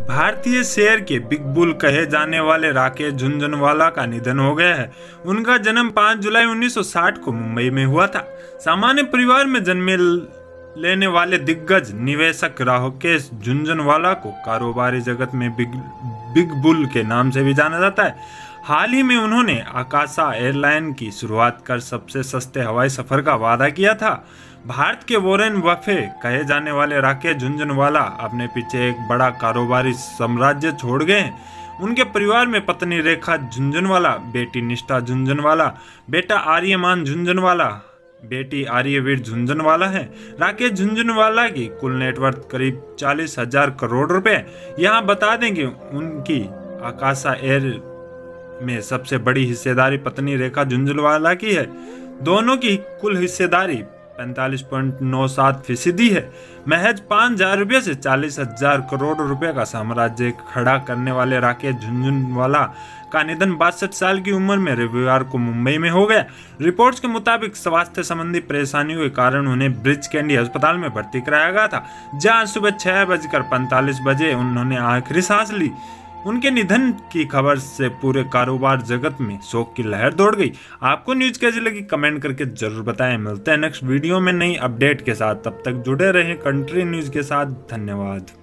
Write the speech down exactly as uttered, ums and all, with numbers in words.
भारतीय शेयर के big bull कहे जाने वाले राकेश झुनझुनवाला का निधन हो गया है। उनका जन्म पाँच जुलाई उन्नीस सौ साठ को मुंबई में हुआ था। सामान्य परिवार में जन्मे लेने वाले दिग्गज निवेशक राकेश झुनझुनवाला को कारोबारी जगत में बिग बिग बुल के नाम से भी जाना जाता है। हाल ही में उन्होंने आकाशा एयरलाइन की शुरुआत कर सबसे सस्ते हवाई सफर का वादा किया था। भारत के वॉरेन बफेट कहे जाने वाले राकेश झुनझुनवाला अपने पीछे एक बड़ा कारोबारी साम्राज्य छोड़ गए हैं। उनके परिवार में पत्नी रेखा झुनझुनवाला, बेटी निष्ठा झुनझुनवाला, बेटा आर्यमान झुनझुनवाला, बेटी आर्यवीर झुनझुनवाला है। राकेश झुनझुनवाला की कुल नेटवर्थ करीब चालीस हजार करोड़ रुपए। यहाँ बता दें कि उनकी आकाशा एयर में सबसे बड़ी हिस्सेदारी पत्नी रेखा झुनझुनवाला की है। दोनों की कुल हिस्सेदारी पैंतालीस पॉइंट नौ सात फीसदी है। महज पाँच हजार रुपये से चालीस हजार करोड़ रुपए का साम्राज्य खड़ा करने वाले राकेश झुनझुनवाला का निधन बासठ साल की उम्र में रविवार को मुंबई में हो गया। रिपोर्ट्स के मुताबिक स्वास्थ्य संबंधी परेशानियों के कारण उन्हें ब्रिज कैंडी अस्पताल में भर्ती कराया गया था, जहां सुबह छह बजकर पैंतालीस बजे उन्होंने आखिरी सांस ली। उनके निधन की खबर से पूरे कारोबार जगत में शोक की लहर दौड़ गई। आपको न्यूज कैसी लगी कमेंट करके जरूर बताएं। मिलते हैं नेक्स्ट वीडियो में नई अपडेट के साथ। तब तक जुड़े रहें कंट्री न्यूज के साथ। धन्यवाद।